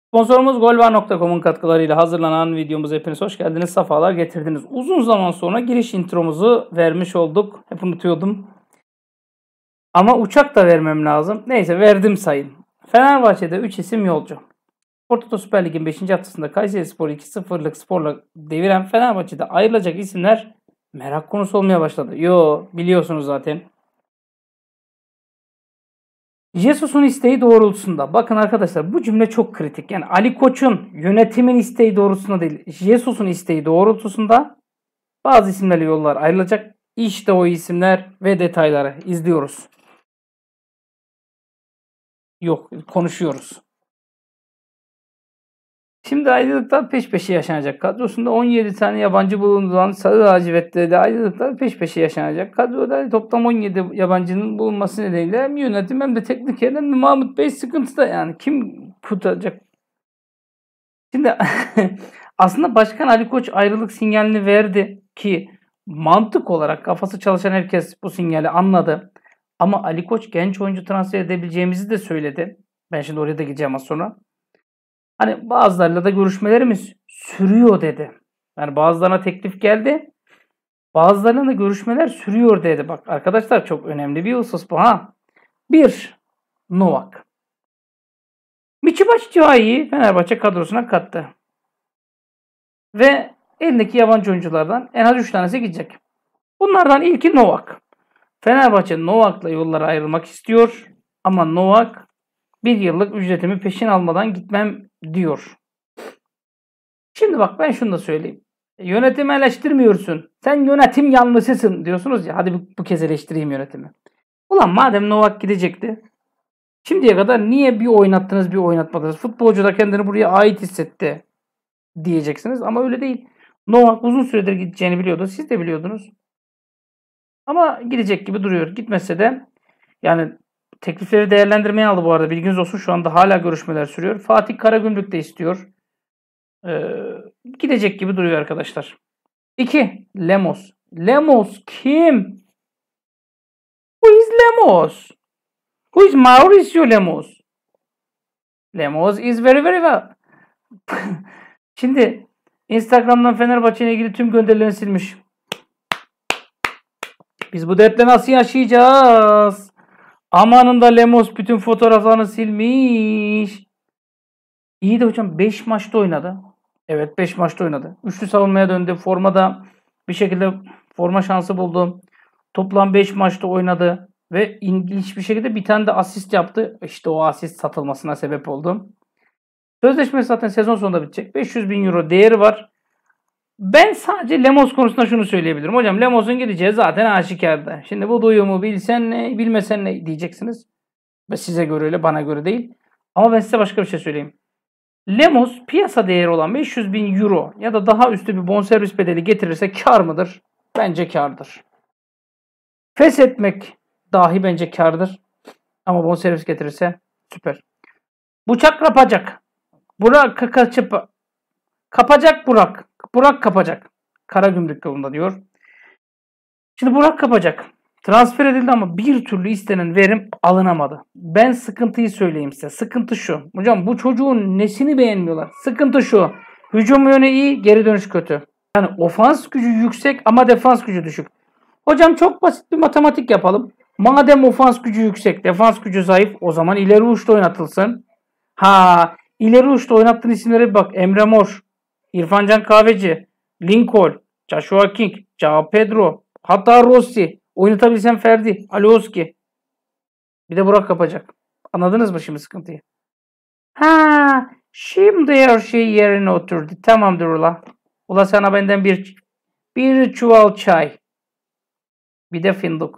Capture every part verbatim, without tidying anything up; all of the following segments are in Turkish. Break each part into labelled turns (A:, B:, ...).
A: Sponsorumuz golvar nokta com'un katkılarıyla hazırlanan videomuza hepiniz hoş geldiniz, sefalar getirdiniz. Uzun zaman sonra giriş intromuzu vermiş olduk. Hep unutuyordum. Ama uçak da vermem lazım. Neyse verdim sayın. Fenerbahçe'de üç isim yolcu. Porto Süper Lig'in beşinci haftasında Kayserispor'u iki sıfırlık skorla deviren Fenerbahçe'de ayrılacak isimler merak konusu olmaya başladı. Yo, biliyorsunuz zaten. Jesus'un isteği doğrultusunda. Bakın arkadaşlar, bu cümle çok kritik. Yani Ali Koç'un, yönetimin isteği doğrultusunda değil, Jesus'un isteği doğrultusunda bazı isimlerle yollar ayrılacak. İşte o isimler ve detayları izliyoruz. Yok, konuşuyoruz. Şimdi ayrılıklar peş peşe yaşanacak. Kadrosunda on yedi tane yabancı bulunduğundan Sarı Lacivert'te de ayrılıklar peş peşe yaşanacak. Kadroda toplam on yedi yabancının bulunması nedeniyle hem yönetim hem de teknik yerden Mahmut Bey sıkıntıda, yani kim kurtaracak? Şimdi aslında Başkan Ali Koç ayrılık sinyalini verdi ki mantık olarak kafası çalışan herkes bu sinyali anladı. Ama Ali Koç genç oyuncu transfer edebileceğimizi de söyledi. Ben şimdi oraya da gideceğim az sonra. Hani bazılarıyla da görüşmelerimiz sürüyor dedi. Yani bazılarına teklif geldi. Bazılarına da görüşmeler sürüyor dedi. Bak arkadaşlar, çok önemli bir husus bu ha. Bir, Novak. Michy Batshuayi'yi Fenerbahçe kadrosuna kattı. Ve elindeki yabancı oyunculardan en az üç tanesi gidecek. Bunlardan ilki Novak. Fenerbahçe Novak'la yollara ayrılmak istiyor. Ama Novak bir yıllık ücretimi peşin almadan gitmem diyor. Şimdi bak, ben şunu da söyleyeyim. Yönetimi eleştirmiyorsun. Sen yönetim yanlısısın diyorsunuz ya. Hadi bu, bu kez eleştireyim yönetimi. Ulan madem Novak gidecekti, şimdiye kadar niye bir oynattınız bir oynatmadınız? Futbolcu da kendini buraya ait hissetti diyeceksiniz. Ama öyle değil. Novak uzun süredir gideceğini biliyordu. Siz de biliyordunuz. Ama gidecek gibi duruyor. Gitmese de yani teklifleri değerlendirmeye aldı bu arada. Bilginiz olsun, şu anda hala görüşmeler sürüyor. Fatih Karagümrük de istiyor. Ee, gidecek gibi duruyor arkadaşlar. iki. Lemos. Lemos kim? Who is Lemos? Who is Mauricio Lemos? Lemos is very very well. Şimdi Instagram'dan Fenerbahçe ile ilgili tüm gönderilerini silmiş. Biz bu dertle nasıl yaşayacağız? Amanında Lemos bütün fotoğraflarını silmiş. İyi de hocam beş maçta oynadı. Evet, beş maçta oynadı. Üçlü savunmaya döndü. Formada bir şekilde forma şansı buldu. Toplam beş maçta oynadı. Ve ilginç bir şekilde bir tane de asist yaptı. İşte o asist satılmasına sebep oldu. Sözleşmesi zaten sezon sonunda bitecek. beş yüz bin euro değeri var. Ben sadece Lemos konusunda şunu söyleyebilirim. Hocam Lemos'un gideceği zaten aşikardı. Şimdi bu duyumu bilsen ne, bilmesen ne diyeceksiniz. Ve size göre öyle, bana göre değil. Ama ben size başka bir şey söyleyeyim. Lemos piyasa değeri olan beş yüz bin euro ya da daha üstü bir bonservis bedeli getirirse kar mıdır? Bence kardır. Feshetmek dahi bence kardır. Ama bonservis getirirse süper. Bıçak kapacak. Burak kaçıp kapacak Burak. Burak kapacak. Karagümrük yolunda diyor. Şimdi Burak kapacak. Transfer edildi ama bir türlü istenen verim alınamadı. Ben sıkıntıyı söyleyeyim size. Sıkıntı şu. Hocam bu çocuğun nesini beğenmiyorlar? Sıkıntı şu. Hücum yönü iyi, geri dönüş kötü. Yani ofans gücü yüksek ama defans gücü düşük. Hocam çok basit bir matematik yapalım. Madem ofans gücü yüksek, defans gücü zayıf, o zaman ileri uçta oynatılsın. Ha, ileri uçta oynattığın isimlere bir bak. Emre Mor, İrfancan Kahveci, Lincoln, Joshua King, Joao Pedro, hatta Rossi. Oynatabilsem Ferdi, Alioski. Bir de Burak kapacak. Anladınız mı şimdi sıkıntıyı? Ha, şimdi her şey yerine oturdu. Tamamdır ula. Ula sana benden bir bir çuval çay. Bir de fındık.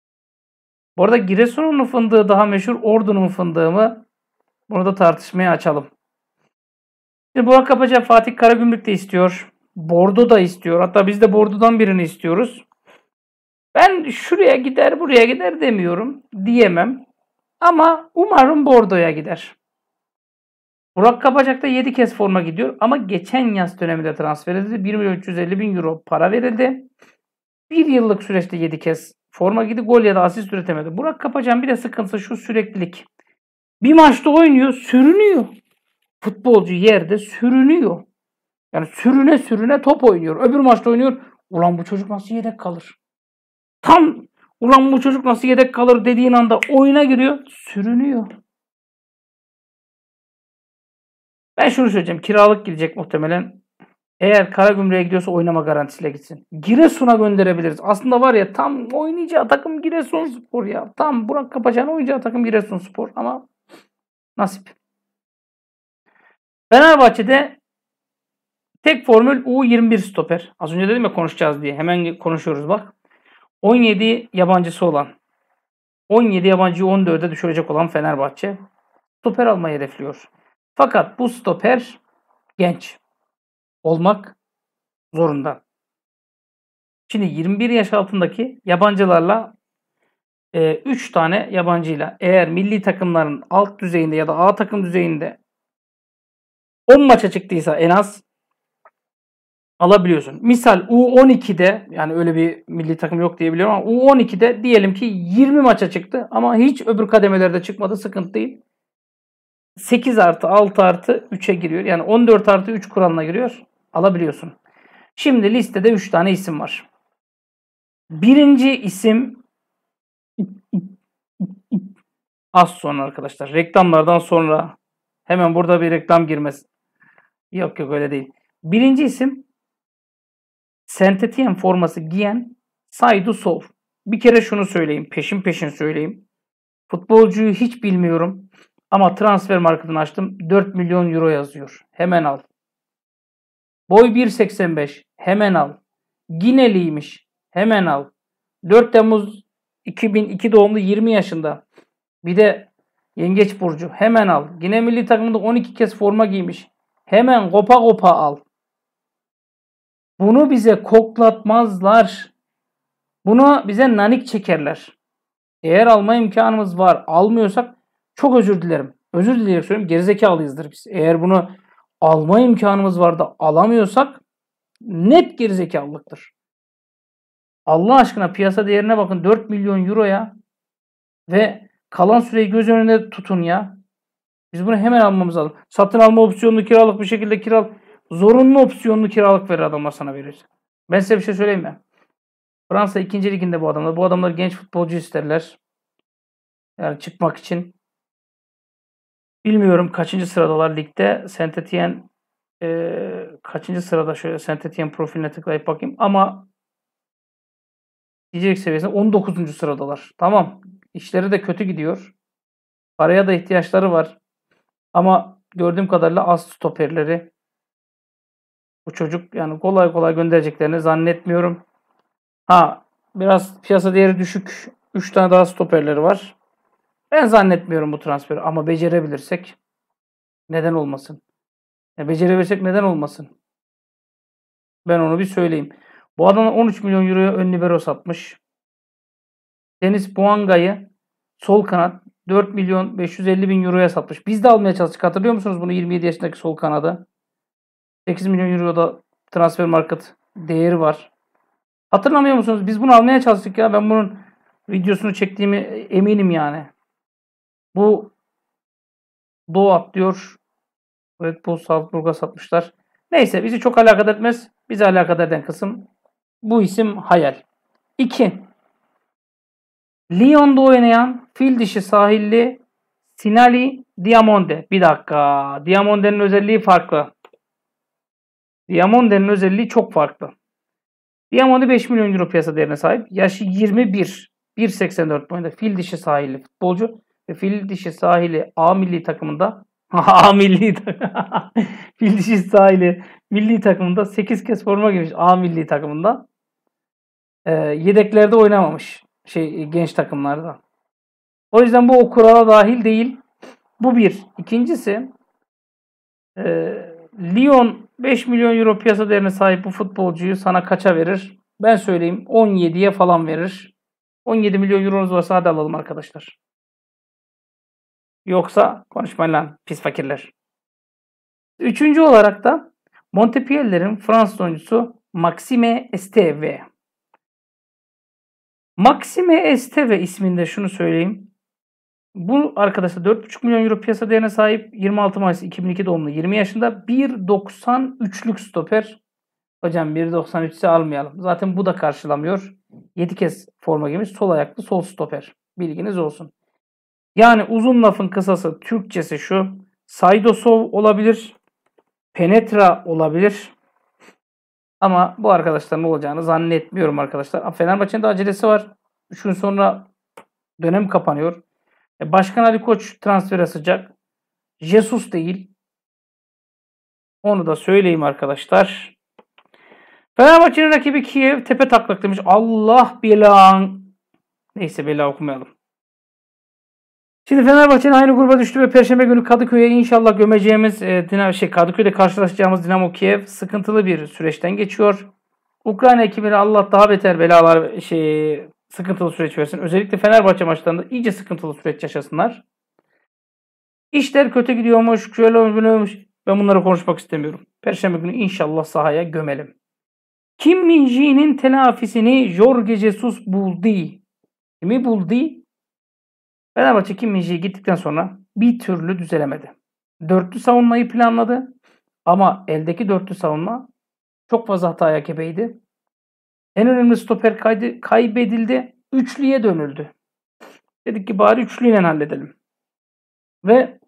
A: Bu arada Giresun'un fındığı daha meşhur, Ordu'nun fındığı mı? Bunu da tartışmaya açalım. Şimdi Burak kapacak, Fatih Karagümrük de istiyor. Bordo da istiyor. Hatta biz de Bordo'dan birini istiyoruz. Ben şuraya gider, buraya gider demiyorum. Diyemem. Ama umarım Bordo'ya gider. Burak Kapacak da yedi kez forma gidiyor. Ama geçen yaz döneminde transfer edildi. bir milyon üç yüz elli bin euro para verildi. Bir yıllık süreçte yedi kez forma gidi, gol ya da asist üretemedi. Burak Kapacak'ın bir de sıkıntısı şu: süreklilik. Bir maçta oynuyor, sürünüyor. Futbolcu yerde sürünüyor. Yani sürüne sürüne top oynuyor. Öbür maçta oynuyor. Ulan bu çocuk nasıl yedek kalır? Tam ulan bu çocuk nasıl yedek kalır dediğin anda oyuna giriyor. Sürünüyor. Ben şunu söyleyeceğim. Kiralık gidecek muhtemelen. Eğer Karagümrük'e gidiyorsa oynama garantisiyle gitsin. Giresun'a gönderebiliriz. Aslında var ya tam oynayacağı takım Giresunspor ya. Tam Burak Kapacan'ın oynayacağı takım Giresunspor ama nasip. Fenerbahçe'de tek formül U yirmi bir stoper. Az önce dedim ya konuşacağız diye. Hemen konuşuyoruz bak. on yedi yabancısı olan, on yedi yabancıyı on dörde düşürecek olan Fenerbahçe stoper almayı hedefliyor. Fakat bu stoper genç olmak zorunda. Şimdi yirmi bir yaş altındaki yabancılarla üç e, tane yabancıyla eğer milli takımların alt düzeyinde ya da A takım düzeyinde on maça çıktıysa en az alabiliyorsun. Misal U on ikide yani öyle bir milli takım yok diye biliyorum ama U on ikide diyelim ki yirmi maça çıktı ama hiç öbür kademelerde çıkmadı, sıkıntı değil. sekiz artı altı artı üçe giriyor. Yani on dört artı üç kuralına giriyor. Alabiliyorsun. Şimdi listede üç tane isim var. Birinci isim az sonra arkadaşlar. Reklamlardan sonra hemen burada bir reklam girmez. Yok yok öyle değil. Birinci isim Saint Etienne forması giyen Seydou Sow. Bir kere şunu söyleyeyim. Peşin peşin söyleyeyim. Futbolcuyu hiç bilmiyorum. Ama transfer marketini açtım. dört milyon euro yazıyor. Hemen al. Boy bir seksen beş. Hemen al. Gineliymiş. Hemen al. dört Temmuz iki bin iki doğumlu yirmi yaşında. Bir de Yengeç Burcu. Hemen al. Gine milli takımında on iki kez forma giymiş. Hemen kopa kopa al. Bunu bize koklatmazlar. Bunu bize nanik çekerler. Eğer alma imkanımız var, almıyorsak çok özür dilerim. Özür dileyerek söylüyorum. Gerizekalıyızdır biz. Eğer bunu alma imkanımız var da alamıyorsak net gerizekalılıktır. Allah aşkına piyasa değerine bakın. dört milyon euroya ve kalan süreyi göz önünde tutun ya. Biz bunu hemen almamız lazım. Satın alma opsiyonlu kiralık bir şekilde kiral zorunlu opsiyonlu kiralık verir adamlar sana verir. Ben size bir şey söyleyeyim mi? Fransa ikinci liginde bu adamlar. Bu adamlar genç futbolcu isterler. Yani çıkmak için. Bilmiyorum kaçıncı sıradalar ligde. Saint Etienne e, kaçıncı sırada şöyle Saint Etienne profiline tıklayıp bakayım. Ama diyecek seviyesinde on dokuzuncu sıradalar. Tamam. İşleri de kötü gidiyor. Paraya da ihtiyaçları var. Ama gördüğüm kadarıyla az stoperleri. Bu çocuk yani kolay kolay göndereceklerini zannetmiyorum. Ha biraz piyasa değeri düşük. üç tane daha stoperleri var. Ben zannetmiyorum bu transferi ama becerebilirsek neden olmasın? Ya becerebilirsek neden olmasın? Ben onu bir söyleyeyim. Bu adamlar on üç milyon euroya ön libero satmış. Deniz Buanga'yı sol kanat dört milyon beş yüz elli bin euroya satmış. Biz de almaya çalıştık. Hatırlıyor musunuz bunu yirmi yedi yaşındaki sol kanadı? sekiz milyon euroda transfer market değeri var. Hatırlamıyor musunuz? Biz bunu almaya çalıştık ya. Ben bunun videosunu çektiğimi eminim yani. Bu Doğu atlıyor. Red Bull Salzburg'a satmışlar. Neyse bizi çok alakadar etmez. Bizi alakadar eden kısım bu isim hayal. iki. Lyon'da oynayan fil dişi sahilli Sinali Diamonde. Bir dakika. Diamonde'nin özelliği farklı. Diamonde'nin özelliği çok farklı. Diamonde beş milyon euro piyasa değerine sahip. Yaşı yirmi bir. bir seksen dört boyunda fil dişi sahilli futbolcu ve fil dişi sahili A milli takımında A milli fil dişi sahili milli takımında sekiz kez forma giymiş A milli takımında. Ee, yedeklerde oynamamış şey genç takımlarda. O yüzden bu o kurala dahil değil. Bu bir. İkincisi e, Lyon beş milyon euro piyasa değerine sahip bu futbolcuyu sana kaça verir? Ben söyleyeyim on yediye falan verir. on yedi milyon euronuz varsa hadi alalım arkadaşlar. Yoksa konuşmayın lan pis fakirler. Üçüncü olarak da Montpellier'lerin Fransız oyuncusu Maxime Esteve. Maxime Esteve isminde şunu söyleyeyim. Bu arkadaşlar dört buçuk milyon euro piyasa değerine sahip, yirmi altı Mayıs iki bin iki doğumlu, yirmi yaşında, bir doksan üçlük stoper. Hocam bir doksan üç ise almayalım. Zaten bu da karşılamıyor. yedi kez forma giymiş. Sol ayaklı, sol stoper. Bilginiz olsun. Yani uzun lafın kısası, Türkçesi şu. Saydosov olabilir. Penetra olabilir. Ama bu arkadaşların olacağını zannetmiyorum arkadaşlar. Fenerbahçe'nin de acelesi var. üç gün sonra dönem kapanıyor. Başkan Ali Koç transfere sıcak. Jesus değil. Onu da söyleyeyim arkadaşlar. Fenerbahçe'nin rakibi Kiev tepe taklak demiş. Allah belan. Neyse bela okumayalım. Şimdi Fenerbahçe'nin aynı gruba düştü ve Perşembe günü Kadıköy'e inşallah gömeceğimiz e, Dinamo şey Kadıköy'de karşılaşacağımız Dinamo Kiev sıkıntılı bir süreçten geçiyor. Ukrayna ekibine Allah daha beter belalar şey sıkıntılı süreç versin. Özellikle Fenerbahçe maçlarında iyice sıkıntılı süreç yaşasınlar. İşler kötü gidiyormuş, şöyle olmuş. Ben bunları konuşmak istemiyorum. Perşembe günü inşallah sahaya gömelim. Kim Min-jae'nin telafisini Jorge Jesus buldu. Kimi buldu? Fenerbahçe Kim Min-jae gittikten sonra bir türlü düzelemedi. Dörtlü savunmayı planladı. Ama eldeki dörtlü savunma çok fazla hataya gebeydi. En önemli stoper kaydı, kaybedildi. Üçlüye dönüldü. Dedik ki bari üçlüyle halledelim. Ve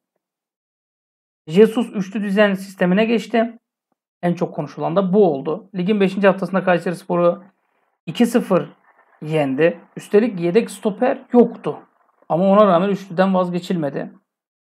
A: Jesus üçlü düzen sistemine geçti. En çok konuşulan da bu oldu. Ligin beşinci haftasında Kayserispor'u iki sıfır yendi. Üstelik yedek stoper yoktu. Ama ona rağmen üçlüden vazgeçilmedi.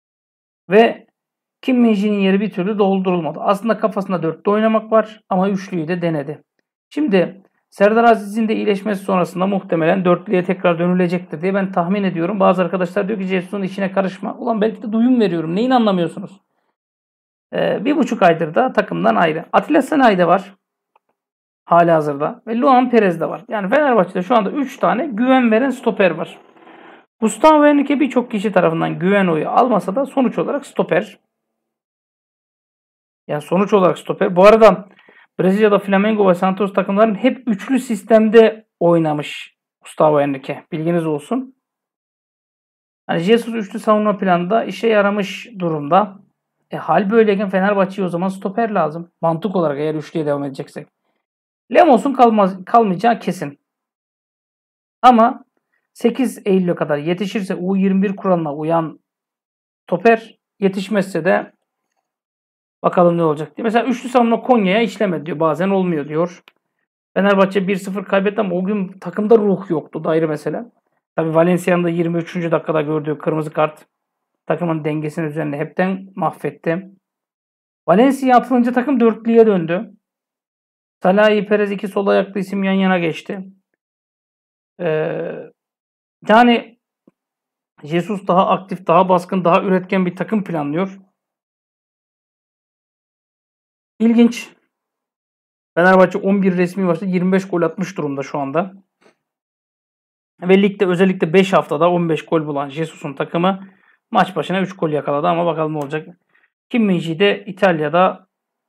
A: Ve Kim Min-jae'nin yeri bir türlü doldurulmadı. Aslında kafasında dörtte oynamak var ama üçlüyü de denedi. Şimdi Serdar Aziz'in de iyileşmesi sonrasında muhtemelen dörtlüye tekrar dönülecektir diye ben tahmin ediyorum. Bazı arkadaşlar diyor ki Jesus'un işine karışma. Ulan belki de duyum veriyorum. Neyin anlamıyorsunuz? Ee, bir buçuk aydır da takımdan ayrı. Atilla Sanayi de var. Hali hazırda. Ve Luan Perez de var. Yani Fenerbahçe'de şu anda üç tane güven veren stoper var. Gustavo Henrique birçok kişi tarafından güven oyu almasa da sonuç olarak stoper. Yani sonuç olarak stoper. Bu arada Brezilya'da Flamengo ve Santos takımların hep üçlü sistemde oynamış Gustavo Henrique. Bilginiz olsun. Hani Jesus üçlü savunma planında işe yaramış durumda. E, hal böyleyken Fenerbahçe'ye o zaman stoper lazım. Mantık olarak eğer üçlüye devam edeceksek. Lemos'un kalmaz, kalmayacağı kesin. Ama sekiz Eylül'e kadar yetişirse U yirmi bir kuralına uyan stoper, yetişmezse de bakalım ne olacak diye. Mesela üçlü savunma Konya'ya işlemedi diyor. Bazen olmuyor diyor. Fenerbahçe bir sıfır kaybetti ama o gün takımda ruh yoktu. Da ayrı mesele. Tabii Valencia'nın da yirmi üçüncü dakikada gördüğü kırmızı kart takımın dengesini üzerinde hepten mahvetti. Valencia atılınca takım dörtlüye döndü. Salahi, Perez iki sol ayaklı isim yan yana geçti. Ee, yani Jesus daha aktif, daha baskın, daha üretken bir takım planlıyor. İlginç. Fenerbahçe on bir resmi maçta yirmi beş gol atmış durumda şu anda. Ve ligde özellikle beş haftada on beş gol bulan Jesus'un takımı maç başına üç gol yakaladı ama bakalım ne olacak. Kim Min-jae de İtalya'da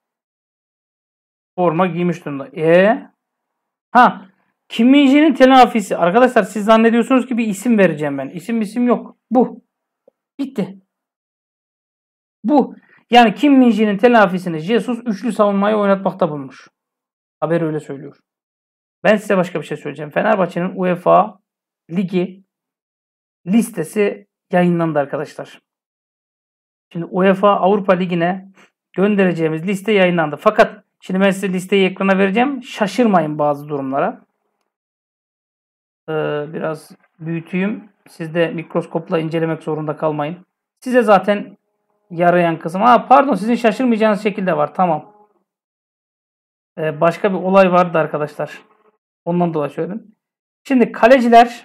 A: forma giymiş durumda. E ha Kim Min-jae'nin telafisi. Arkadaşlar siz zannediyorsunuz ki bir isim vereceğim ben. İsim isim yok. Bu. Bitti. Bu. Yani Kim Min-jae'nin telafisini Jesus üçlü savunmayı oynatmakta bulmuş. Haber öyle söylüyor. Ben size başka bir şey söyleyeceğim. Fenerbahçe'nin UEFA Ligi listesi yayınlandı arkadaşlar. Şimdi UEFA Avrupa Ligi'ne göndereceğimiz liste yayınlandı. Fakat şimdi ben size listeyi ekrana vereceğim. Şaşırmayın bazı durumlara. Ee, biraz büyüteyim. Siz de mikroskopla incelemek zorunda kalmayın. Size zaten yarayan kısım. Ha pardon sizin şaşırmayacağınız şekilde var. Tamam. Ee, başka bir olay vardı arkadaşlar. Ondan dolayı söyledim. Şimdi kaleciler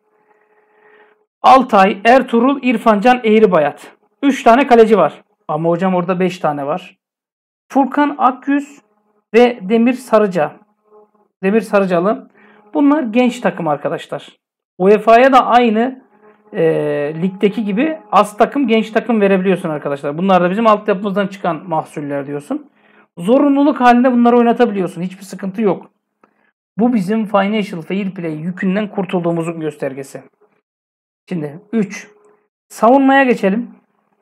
A: Altay, Ertuğrul, İrfancan, Eğribayat. üç tane kaleci var. Ama hocam orada beş tane var. Furkan Akyüz ve Demir Sarıca. Demir Sarıcalı. Bunlar genç takım arkadaşlar. U E F A'ya da aynı e, ligdeki gibi az takım genç takım verebiliyorsun arkadaşlar. Bunlar da bizim altyapımızdan çıkan mahsuller diyorsun. Zorunluluk halinde bunları oynatabiliyorsun. Hiçbir sıkıntı yok. Bu bizim Financial Fair Play yükünden kurtulduğumuzun göstergesi. Şimdi üç. Savunmaya geçelim.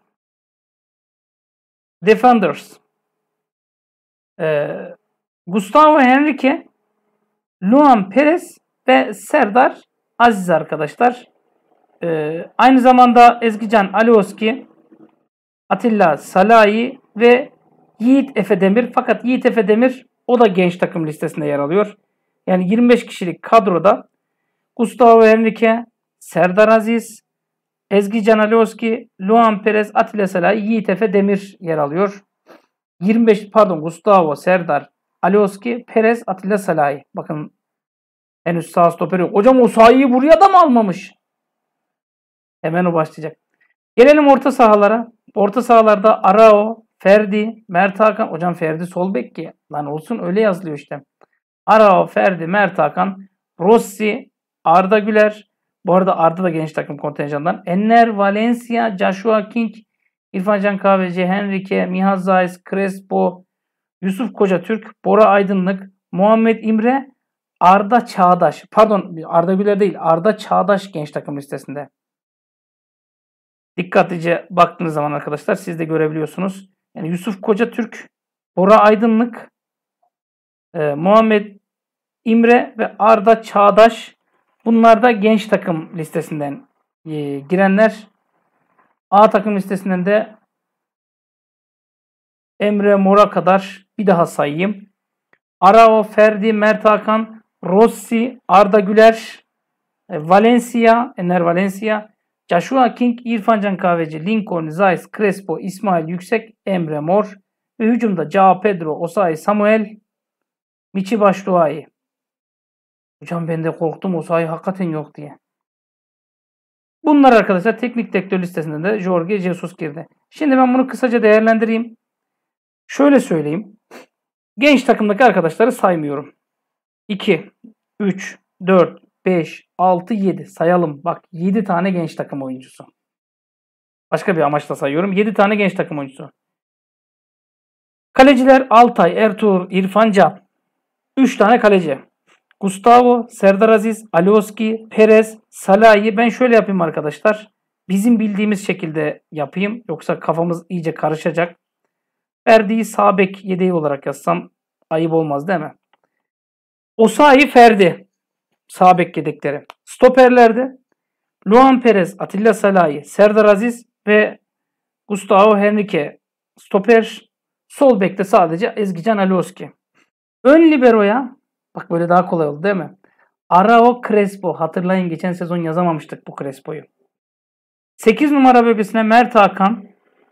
A: Defenders. Ee, Gustavo Henrique, Luan Perez ve Serdar Aziz arkadaşlar. Ee, aynı zamanda Ezgican Alioski, Atilla Salahi ve Yiğit Efe Demir. Fakat Yiğit Efe Demir o da genç takım listesinde yer alıyor. Yani yirmi beş kişilik kadroda Gustavo Henrique, Serdar Aziz, Ezgican Alioski, Luan Perez, Atilla Salahi, Yiğit Efe Demir yer alıyor. yirmi beş pardon Gustavo, Serdar, Alioski, Perez, Atilla Salahi. Bakın henüz sağ stoper yok. Hocam o sahayı buraya da mı almamış? Hemen o başlayacak. Gelelim orta sahalara. Orta sahalarda Arao, Ferdi, Mert Hakan. Hocam Ferdi sol bek ki. Lan olsun öyle yazılıyor işte. Arao, Ferdi, Mert Hakan, Rossi, Arda Güler. Bu arada Arda da genç takım kontenjanından. Enner Valencia, Joshua King, İrfan Can Kahveci, Henrique, Mihaz Zayis, Crespo, Yusuf Kocatürk, Bora Aydınlık, Muhammed İmre, Arda Çağdaş. Pardon Arda Güler değil. Arda Çağdaş genç takım listesinde. Dikkatlice baktığınız zaman arkadaşlar siz de görebiliyorsunuz. Yani Yusuf Kocatürk, Bora Aydınlık, e, Muhammed İmre ve Arda Çağdaş. Bunlar da genç takım listesinden e, girenler. A takım listesinden de Emre Mor'a kadar bir daha sayayım. Arao, Ferdi, Mert Hakan, Rossi, Arda Güler, e, Valencia, Enner Valencia, Joshua King, İrfan Can Kahveci, Lincoln, Zayis, Crespo, İsmail Yüksek, Emre Mor ve hücumda Cao Pedro, Osayi Samuel, Michi Başluay. Hocam ben de korktum Osayi hakikaten yok diye. Bunlar arkadaşlar teknik direktör listesinde de Jorge Jesus girdi. Şimdi ben bunu kısaca değerlendireyim. Şöyle söyleyeyim. Genç takımdaki arkadaşları saymıyorum. iki, üç, dört, beş, altı, yedi sayalım. Bak yedi tane genç takım oyuncusu. Başka bir amaçla sayıyorum. yedi tane genç takım oyuncusu. Kaleciler Altay, Ertuğrul, İrfan Can. üç tane kaleci. Gustavo, Serdar Aziz, Alioski, Perez, Salahi. Ben şöyle yapayım arkadaşlar. Bizim bildiğimiz şekilde yapayım. Yoksa kafamız iyice karışacak. Ferdi'yi sağ bek yedeği olarak yazsam ayıp olmaz değil mi? Osayi, Ferdi. Sağ bek yedekleri. Stoperlerde Luan Perez, Atilla Salahi, Serdar Aziz ve Gustavo Henrique. Stoper. Sol bekte sadece Ezgican Alioski. Ön liberoya bak böyle daha kolay oldu değil mi? Arao, Crespo. Hatırlayın geçen sezon yazamamıştık bu Crespo'yu. sekiz numara bölgesine Mert Hakan,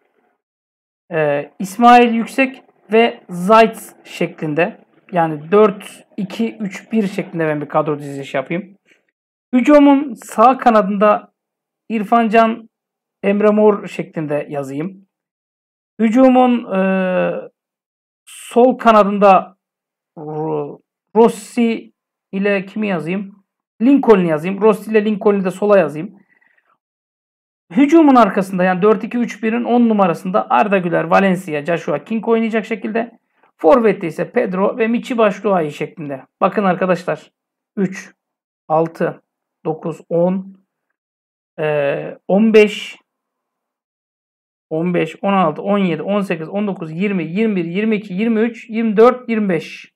A: e, İsmail Yüksek ve Zayt şeklinde. Yani dört iki üç bir şeklinde ben bir kadro dizilişi yapayım. Hücumun sağ kanadında İrfan Can, Emre Mor şeklinde yazayım. Hücumun e, sol kanadında Rossi ile kimi yazayım? Lincoln'u yazayım. Rossi ile Lincoln'u da sola yazayım. Hücumun arkasında yani dört iki üç birin on numarasında Arda Güler, Valencia, Joshua King oynayacak şekilde. Forvet'te ise Pedro ve Michi Başluay şeklinde. Bakın arkadaşlar. üç, altı, dokuz, on, on beş, on beş, on altı, on yedi, on sekiz, on dokuz, yirmi, yirmi bir, yirmi iki, yirmi üç, yirmi dört, yirmi beş.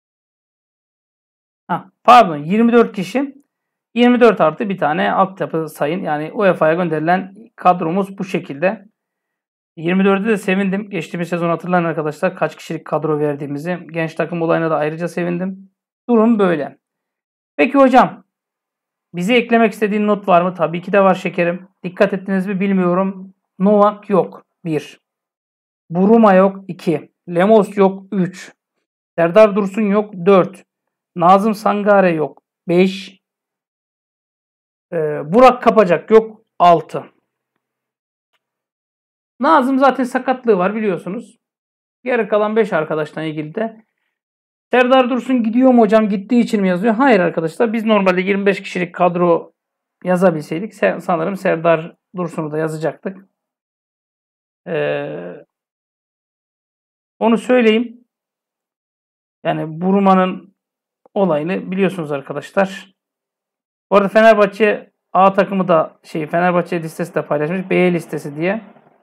A: Ha, pardon yirmi dört kişi. yirmi dört artı bir tane altyapı sayın. Yani U E F A'ya gönderilen kadromuz bu şekilde. yirmi dörde de sevindim. Geçtiğimiz sezon hatırlayın arkadaşlar kaç kişilik kadro verdiğimizi. Genç takım olayına da ayrıca sevindim. Durum böyle. Peki hocam bize eklemek istediğin not var mı? Tabii ki de var şekerim. Dikkat ettiniz mi bilmiyorum. Novak yok. bir. Buruma yok. iki. Lemos yok. üç. Serdar Dursun yok. dört. Nazım Sangare yok. beş. Ee, Burak Kapacak yok. altı. Nazım zaten sakatlığı var biliyorsunuz. Geri kalan beş arkadaşla ilgili de Serdar Dursun gidiyor mu hocam? Gittiği için mi yazıyor? Hayır arkadaşlar. Biz normalde yirmi beş kişilik kadro yazabilseydik sanırım Serdar Dursun'u da yazacaktık. Ee, onu söyleyeyim. Yani Buruma'nın olayını biliyorsunuz arkadaşlar. Bu arada Fenerbahçe A takımı da şey Fenerbahçe listesi de paylaşmış. B listesi diye.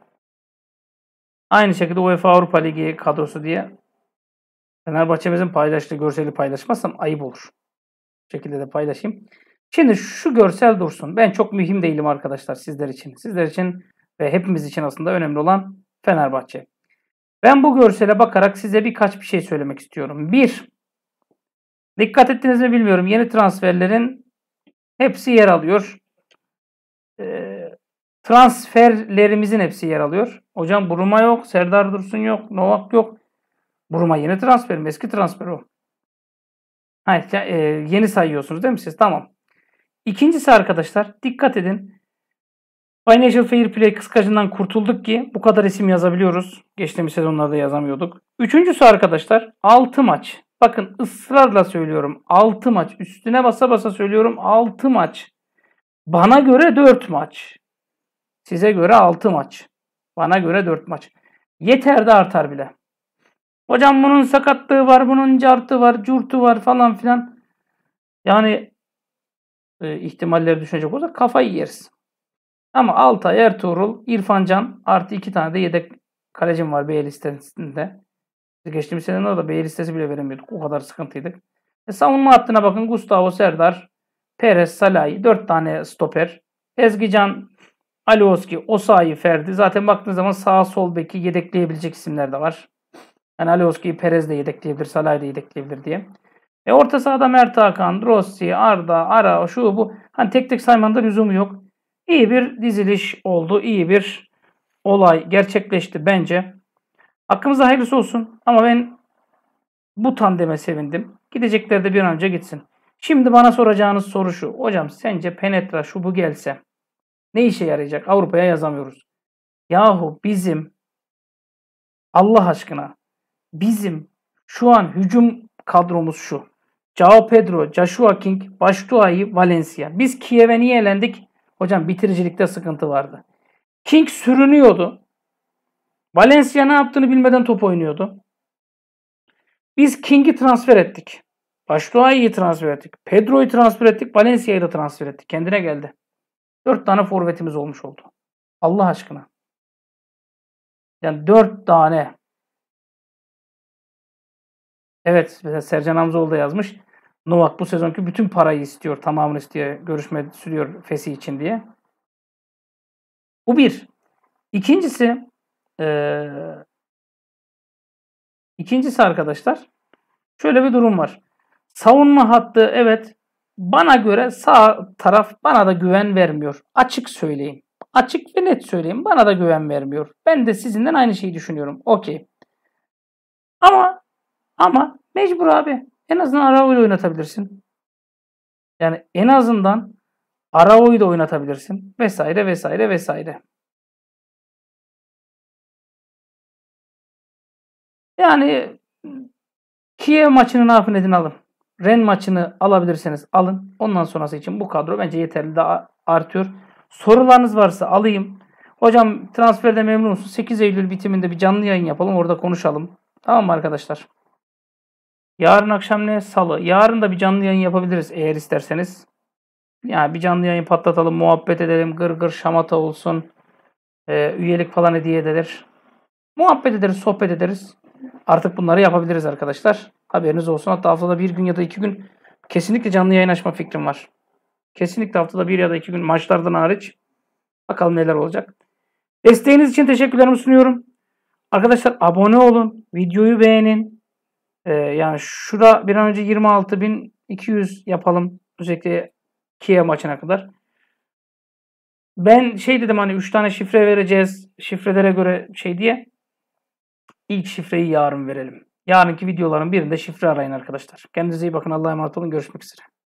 A: Aynı şekilde UEFA Avrupa Ligi kadrosu diye. Fenerbahçe'mizin paylaştığı görseli paylaşmazsam ayıp olur. Bu şekilde de paylaşayım. Şimdi şu görsel dursun. Ben çok mühim değilim arkadaşlar sizler için. Sizler için ve hepimiz için aslında önemli olan Fenerbahçe. Ben bu görsele bakarak size birkaç bir şey söylemek istiyorum. Bir, dikkat ettiniz mi bilmiyorum. Yeni transferlerin hepsi yer alıyor. E, transferlerimizin hepsi yer alıyor. Hocam Buruma yok, Serdar Dursun yok, Novak yok. Buruma yeni transfer mi? Eski transfer o. Hayır, e, yeni sayıyorsunuz değil mi siz? Tamam. İkincisi arkadaşlar dikkat edin. Financial Fair Play kıskacından kurtulduk ki bu kadar isim yazabiliyoruz. Geçtiğimiz sezonlarda yazamıyorduk. Üçüncüsü arkadaşlar altı maç. Bakın ısrarla söylüyorum. altı maç. Üstüne basa basa söylüyorum. altı maç. Bana göre dört maç. Size göre altı maç. Bana göre dört maç. Yeter de artar bile. Hocam bunun sakatlığı var, bunun cartı var, curtu var falan filan. Yani e, ihtimalleri düşünecek olursak kafayı yeriz. Ama Altay, Ertuğrul, İrfan Can artı iki tane de yedek kalecim var B listesinde. Geçtiğimiz sene de B listesi bile veremiyorduk. O kadar sıkıntıydık. E, savunma hattına bakın. Gustavo, Serdar, Perez, Salahi. Dört tane stoper. Ezgican, Alioski, Osayi, Ferdi. Zaten baktığınız zaman sağ sol beki yedekleyebilecek isimler de var. Yani Alioski'yi Perez de yedekleyebilir, Salahi de yedekleyebilir diye. E orta sahada Mert Hakan, Rossi, Arda, Ara, şu bu. Hani tek tek saymanın da lüzumu yok. İyi bir diziliş oldu. İyi bir olay gerçekleşti bence. Hakkımızda hayırlısı olsun. Ama ben bu tandeme sevindim. Gidecekler de bir an önce gitsin. Şimdi bana soracağınız soru şu. Hocam sence Penetra şu bu gelse ne işe yarayacak? Avrupa'ya yazamıyoruz. Yahu bizim Allah aşkına bizim şu an hücum kadromuz şu. Joao Pedro, Joshua King, Batshuayi, Valencia. Biz Kiev'e niye elendik? Hocam bitiricilikte sıkıntı vardı. King sürünüyordu. Valencia ne yaptığını bilmeden top oynuyordu. Biz King'i transfer ettik. Batshuayi'yi transfer ettik. Pedro'yu transfer ettik. Valencia'yı da transfer ettik. Kendine geldi. Dört tane forvetimiz olmuş oldu. Allah aşkına. Yani dört tane. Evet. Mesela Sercan Hamzoğlu da yazmış. Novak bu sezonki bütün parayı istiyor. Tamamını istiyor. Görüşme sürüyor Fesih için diye. Bu bir. İkincisi ee, ikincisi arkadaşlar şöyle bir durum var. Savunma hattı evet bana göre sağ taraf bana da güven vermiyor. Açık söyleyeyim. Açık ve net söyleyeyim. Bana da güven vermiyor. Ben de sizinden aynı şeyi düşünüyorum. Okey. Ama ama mecbur abi. En azından Arao'yu oynatabilirsin. Yani en azından Arao'yu da oynatabilirsin. Vesaire vesaire vesaire. Yani Kiev maçını ne yapın edin alın. Ren maçını alabilirseniz alın. Ondan sonrası için bu kadro bence yeterli daha artıyor. Sorularınız varsa alayım. Hocam transferde memnun musun? sekiz Eylül bitiminde bir canlı yayın yapalım. Orada konuşalım. Tamam mı arkadaşlar? Yarın akşam ne? Salı. Yarın da bir canlı yayın yapabiliriz eğer isterseniz. Yani bir canlı yayın patlatalım. Muhabbet edelim. Gır gır şamata olsun. Ee, üyelik falan hediye edilir. Muhabbet ederiz. Sohbet ederiz. Artık bunları yapabiliriz arkadaşlar. Haberiniz olsun. Hatta haftada bir gün ya da iki gün kesinlikle canlı yayın açma fikrim var. Kesinlikle haftada bir ya da iki gün maçlardan hariç. Bakalım neler olacak. Desteğiniz için teşekkürlerimi sunuyorum. Arkadaşlar abone olun. Videoyu beğenin. Ee, yani şurada bir an önce yirmi altı bin iki yüz yapalım. Özellikle Kiev maçına kadar. Ben şey dedim hani üç tane şifre vereceğiz. Şifrelere göre şey diye. İlk şifreyi yarın verelim. Yarınki videoların birinde şifre arayın arkadaşlar. Kendinize iyi bakın. Allah'a emanet olun. Görüşmek üzere.